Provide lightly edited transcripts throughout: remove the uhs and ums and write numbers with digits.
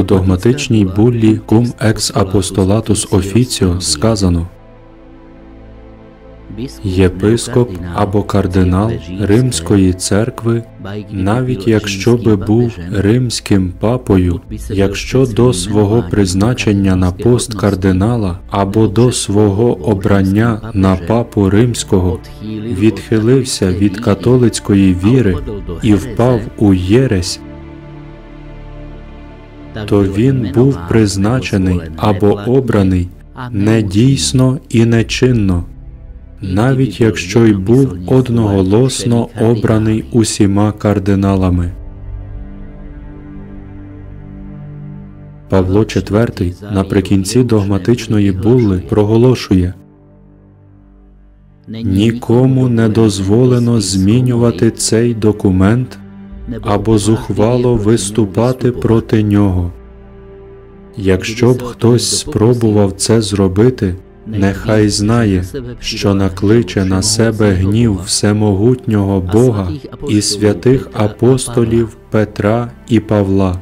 догматичній буллі Cum ex apostolatus officio сказано: єпископ або кардинал Римської церкви, навіть якщо би був римським папою, якщо до свого призначення на пост кардинала або до свого обрання на папу римського відхилився від католицької віри і впав у єресь, то він був призначений або обраний недійсно і нечинно, навіть якщо й був одноголосно обраний усіма кардиналами. Павло IV наприкінці догматичної булли проголошує: нікому не дозволено змінювати цей документ або зухвало виступати проти нього. Якщо б хтось спробував це зробити, нехай знає, що накличе на себе гнів всемогутнього Бога і святих апостолів Петра і Павла.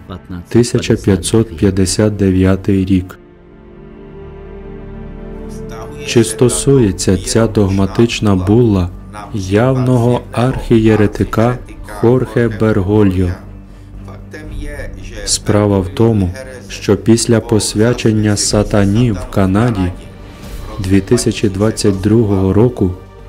1559 рік. Чи стосується ця догматична булла явного архієретика Хорхе Бергольо? Справа в тому, що після посвячення сатані в Канаді 2022 року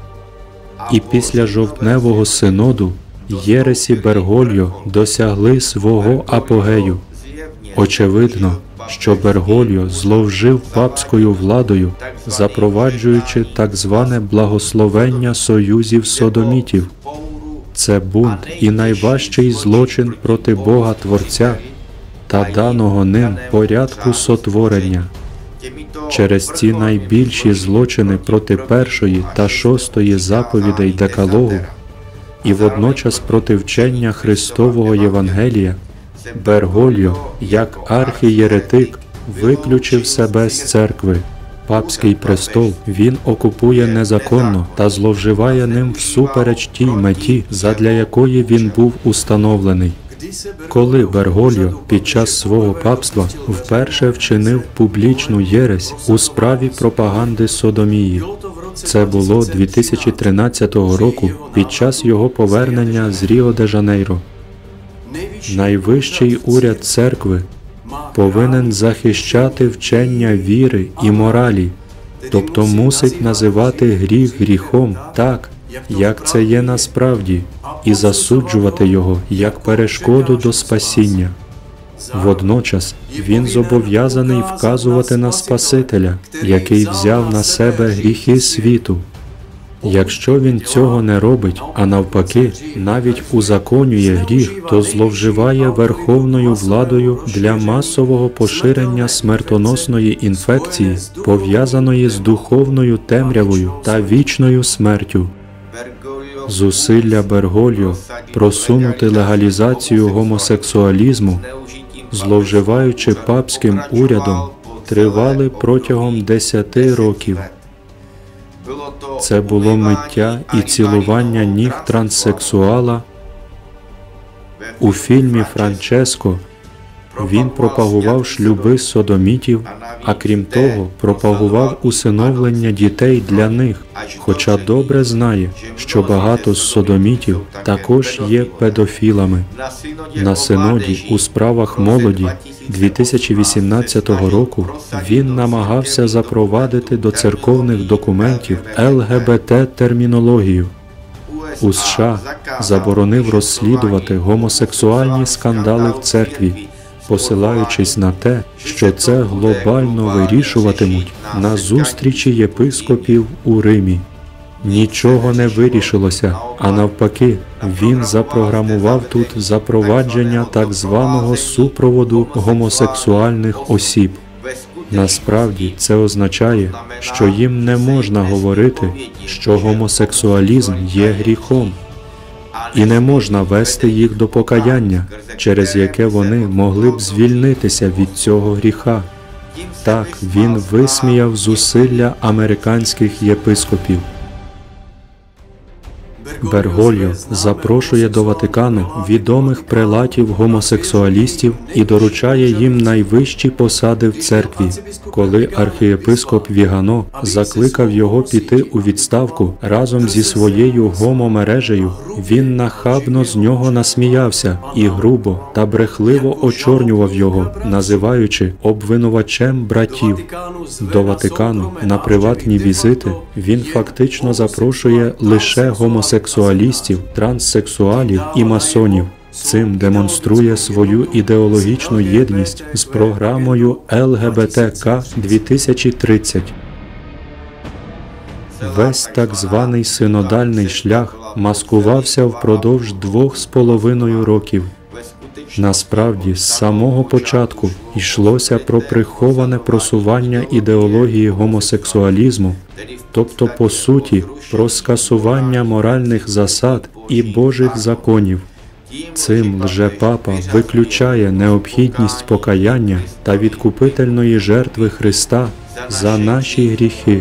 і після жовтневого синоду єресі Бергольо досягли свого апогею. Очевидно, що Бергольо зловжив папською владою, запроваджуючи так зване благословення союзів содомітів. Це бунт і найважчий злочин проти Бога Творця та даного ним порядку сотворення. Через ці найбільші злочини проти першої та шостої заповідей Декалогу і водночас проти вчення Христового Євангелія, Бергольо, як архієретик, виключив себе з церкви. Папський престол він окупує незаконно та зловживає ним всупереч тій меті, задля якої він був установлений. Коли Бергольо під час свого папства вперше вчинив публічну єресь у справі пропаганди содомії? Це було 2013 року під час його повернення з Ріо-де-Жанейро. Найвищий уряд церкви повинен захищати вчення віри і моралі, тобто мусить називати гріх гріхом так, як це є насправді, і засуджувати його як перешкоду до спасіння. Водночас він зобов'язаний вказувати на Спасителя, який взяв на себе гріхи світу. Якщо він цього не робить, а навпаки, навіть узаконює гріх, то зловживає верховною владою для масового поширення смертоносної інфекції, пов'язаної з духовною темрявою та вічною смертю. Зусилля Бергольо просунути легалізацію гомосексуалізму, зловживаючи папським урядом, тривали протягом 10 років. Це було миття і цілування ніг транссексуала. У фільмі «Франческо» він пропагував шлюби содомітів, а крім того, пропагував усиновлення дітей для них, хоча добре знає, що багато з содомітів також є педофілами. На синоді у справах молоді 2018 року він намагався запровадити до церковних документів ЛГБТ-термінологію. У США заборонив розслідувати гомосексуальні скандали в церкві, посилаючись на те, що це глобально вирішуватимуть на зустрічі єпископів у Римі. Нічого не вирішилося, а навпаки, він запрограмував тут запровадження так званого супроводу гомосексуальних осіб. Насправді це означає, що їм не можна говорити, що гомосексуалізм є гріхом, і не можна вести їх до покаяння, через яке вони могли б звільнитися від цього гріха. Так, він висміяв зусилля американських єпископів. Бергольо запрошує до Ватикану відомих прелатів-гомосексуалістів і доручає їм найвищі посади в церкві. Коли архієпископ Вігано закликав його піти у відставку разом зі своєю гомомережею, він нахабно з нього насміявся і грубо та брехливо очорнював його, називаючи обвинувачем братів. До Ватикану на приватні візити він фактично запрошує лише гомосексуалістів, транссексуалів і масонів. Цим демонструє свою ідеологічну єдність з програмою ЛГБТК 2030. Весь так званий синодальний шлях маскувався впродовж 2,5 років. Насправді, з самого початку йшлося про приховане просування ідеології гомосексуалізму, тобто, по суті, про скасування моральних засад і Божих законів. Цим лжепапа виключає необхідність покаяння та відкупительної жертви Христа за наші гріхи.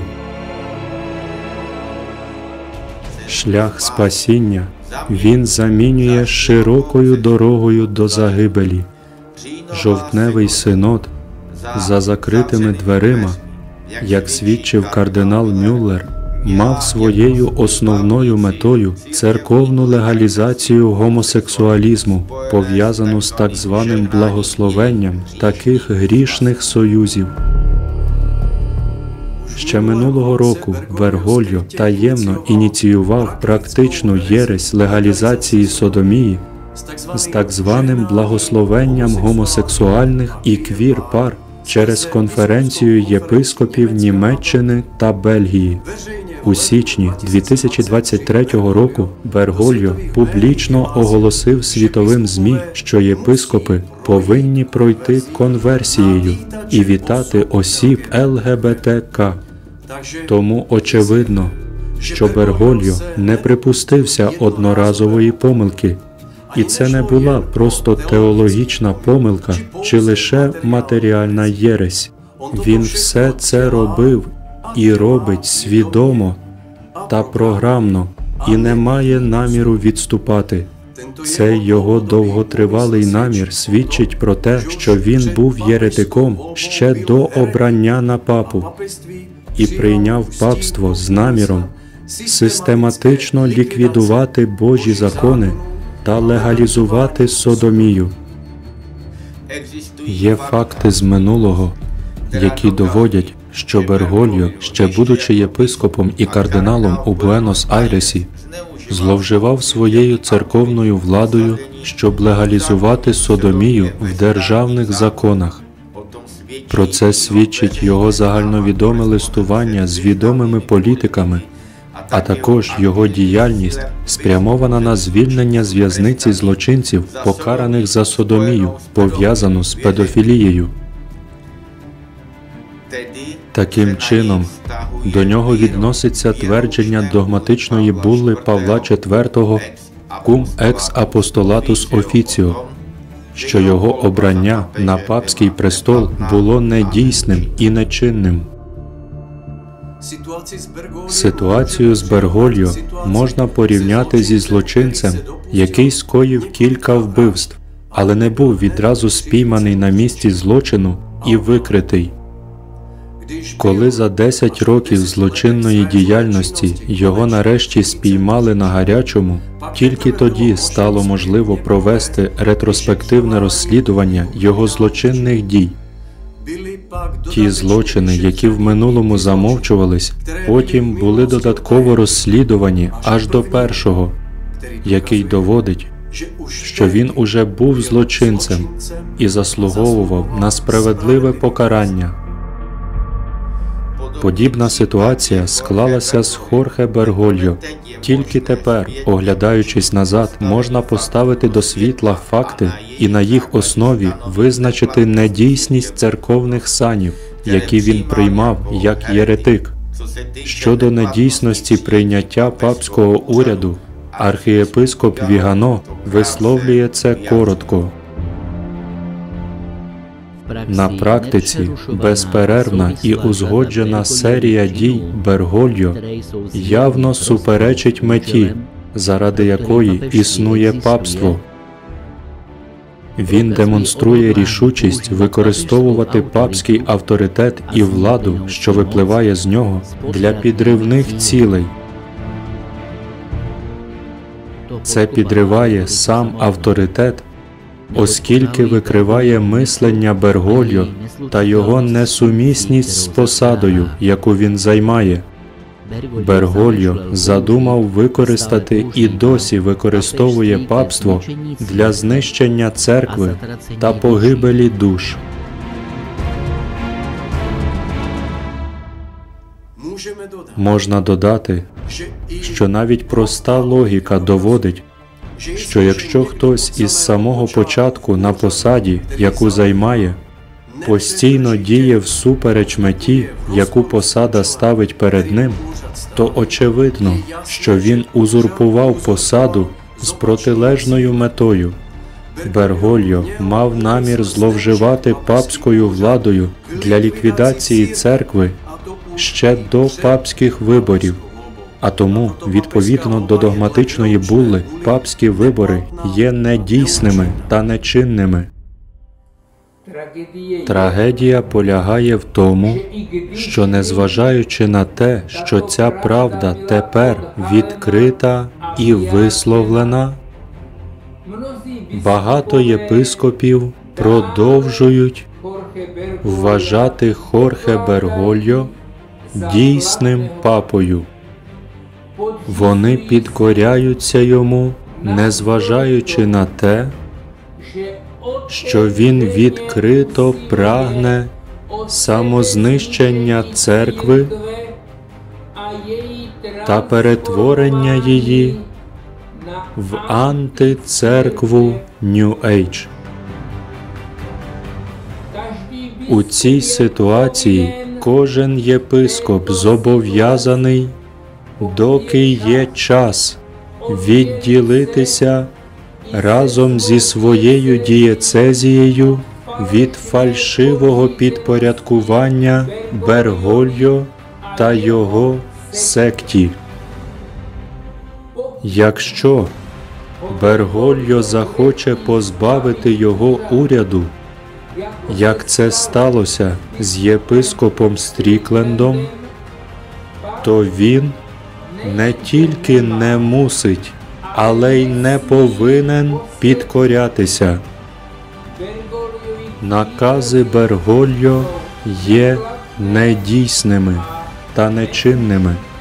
Шлях спасіння він замінює широкою дорогою до загибелі. Жовтневий синод за закритими дверима, як свідчив кардинал Мюллер, мав своєю основною метою церковну легалізацію гомосексуалізму, пов'язану з так званим благословенням таких грішних союзів. Ще минулого року Бергольо таємно ініціював практичну єресь легалізації содомії з так званим благословенням гомосексуальних і квір-пар через конференцію єпископів Німеччини та Бельгії. У січні 2023 року Бергольо публічно оголосив світовим ЗМІ, що єпископи повинні пройти конверсією і вітати осіб ЛГБТК. Тому очевидно, що Бергольо не припустився одноразової помилки. І це не була просто теологічна помилка чи лише матеріальна єресь. Він все це робив і робить свідомо та програмно, і не має наміру відступати. Цей його довготривалий намір свідчить про те, що він був єретиком ще до обрання на папу і прийняв папство з наміром систематично ліквідувати Божі закони та легалізувати содомію. Є факти з минулого, які доводять, що Бергольо, ще будучи єпископом і кардиналом у Буенос-Айресі, зловживав своєю церковною владою, щоб легалізувати содомію в державних законах. Про це свідчить його загальновідоме листування з відомими політиками, а також його діяльність, спрямована на звільнення з в'язниці злочинців, покараних за содомію, пов'язану з педофілією. Таким чином, до нього відноситься твердження догматичної булли Павла IV «Cum ex apostolatus officio», що його обрання на папський престол було недійсним і нечинним. Ситуацію з Бергольо можна порівняти зі злочинцем, який скоїв кілька вбивств, але не був відразу спійманий на місці злочину і викритий. Коли за 10 років злочинної діяльності його нарешті спіймали на гарячому, тільки тоді стало можливо провести ретроспективне розслідування його злочинних дій. Ті злочини, які в минулому замовчувались, потім були додатково розслідувані аж до першого, який доводить, що він уже був злочинцем і заслуговував на справедливе покарання. Подібна ситуація склалася з Хорхе Бергольо. Тільки тепер, оглядаючись назад, можна поставити до світла факти і на їх основі визначити недійсність церковних санів, які він приймав як єретик. Щодо недійсності прийняття папського уряду, архієпископ Вігано висловлює це коротко. На практиці безперервна і узгоджена серія дій Бергольо явно суперечить меті, заради якої існує папство. Він демонструє рішучість використовувати папський авторитет і владу, що випливає з нього, для підривних цілей. Це підриває сам авторитет, оскільки викриває мислення Бергольо та його несумісність з посадою, яку він займає. Бергольо задумав використати і досі використовує папство для знищення церкви та погибелі душ. Можна додати, що навіть проста логіка доводить, що якщо хтось із самого початку на посаді, яку займає, постійно діє всупереч меті, яку посада ставить перед ним, то очевидно, що він узурпував посаду з протилежною метою. Бергольо мав намір зловживати папською владою для ліквідації церкви ще до папських виборів, а тому, відповідно до догматичної булли, папські вибори є недійсними та нечинними. Трагедія полягає в тому, що незважаючи на те, що ця правда тепер відкрита і висловлена, багато єпископів продовжують вважати Хорхе Бергольо дійсним папою. Вони підкоряються йому, незважаючи на те, що він відкрито прагне самознищення церкви та перетворення її в антицеркву New Age. У цій ситуації кожен єпископ зобов'язаний, доки є час, відділитися разом зі своєю дієцезією від фальшивого підпорядкування Бергольо та його секті. Якщо Бергольо захоче позбавити його уряду, як це сталося з єпископом Стріклендом, то він не тільки не мусить, але й не повинен підкорятися. Накази Бергольо є недійсними та нечинними.